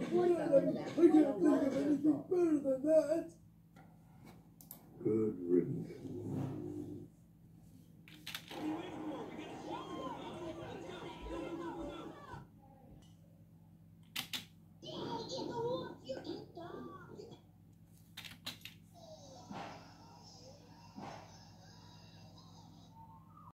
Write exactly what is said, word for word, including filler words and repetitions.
can't think of anything better than that. Good riddance.